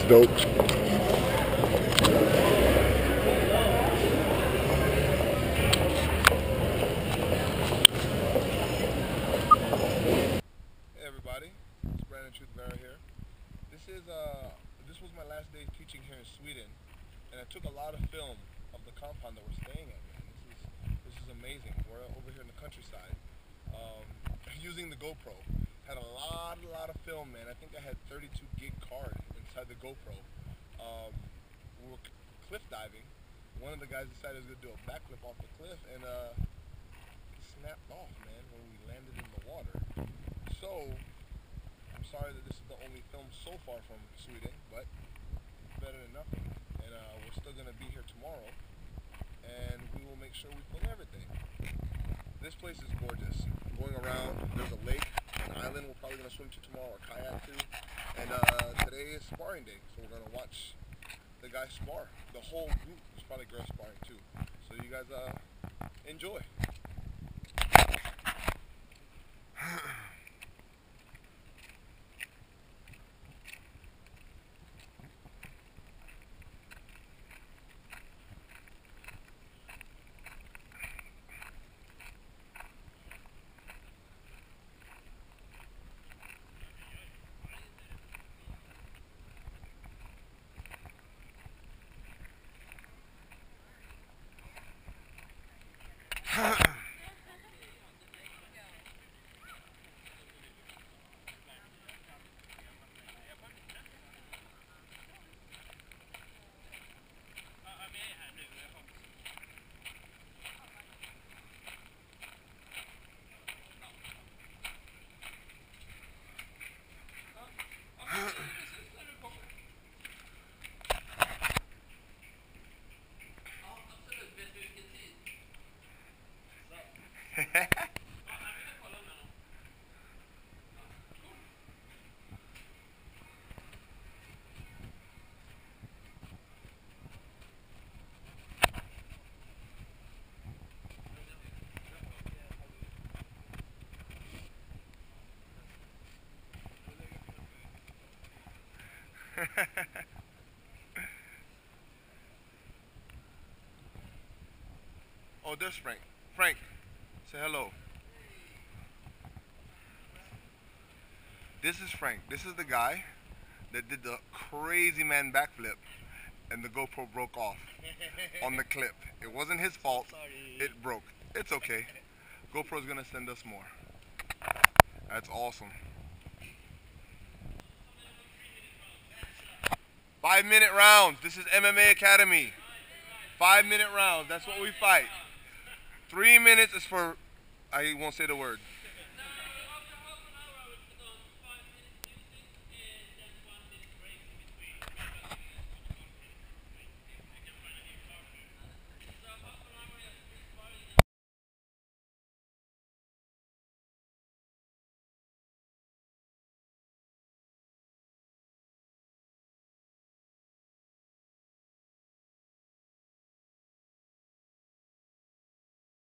dope. Hey everybody, it's Brandon Vera here. This was my last day teaching here in Sweden, and I took a lot of film of the compound that we're staying at. Man, this is amazing. We're over here in the countryside, using the GoPro. Had a lot of film, man. I think I had 32 gig card inside the GoPro. We were cliff diving. One of the guys decided he was gonna do a backflip off the cliff, and it snapped off, man, when we landed in the water. So I'm sorry that this is the only film so far from Sweden, but it's better than nothing. And we're still going to be here tomorrow, and we will make sure we film everything. This place is gorgeous. Going around, there's a lake, an island we're probably going to swim to tomorrow or kayak to. And today is sparring day, so we're going to watch the guys spar. The whole group is probably girls sparring too. So you guys enjoy. Oh, there's Frank. Frank, say hello. This is Frank. This is the guy that did the crazy man backflip and the GoPro broke off on the clip. It wasn't his fault. Sorry. It broke. It's okay. GoPro's gonna send us more. That's awesome. 5-minute rounds. This is MMA Academy. 5-minute rounds. That's what we fight. 3 minutes is for, I won't say the word.